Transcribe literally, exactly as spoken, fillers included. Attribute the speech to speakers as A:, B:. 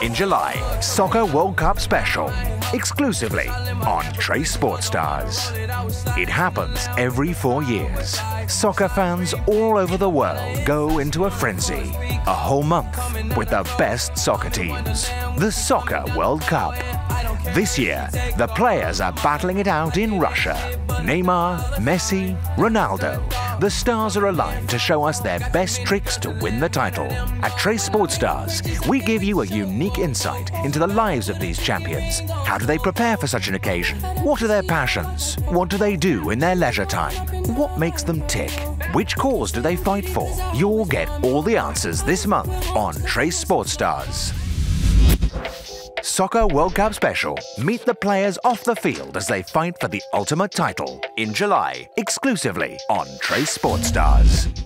A: in July. Soccer World Cup Special, exclusively on Trace Sports Stars. It happens every four years. Soccer fans all over the world go into a frenzy. A whole month with the best soccer teams. The Soccer World Cup. This year, the players are battling it out in Russia. Neymar, Messi, Ronaldo. The stars are aligned to show us their best tricks to win the title. At Trace Sports Stars, we give you a unique insight into the lives of these champions. How do they prepare for such an occasion? What are their passions? What do they do in their leisure time? What makes them tick? Which cause do they fight for? You'll get all the answers this month on Trace Sports Stars. Soccer World Cup Special. Meet the players off the field as they fight for the ultimate title in July, exclusively on Trace Sports Stars.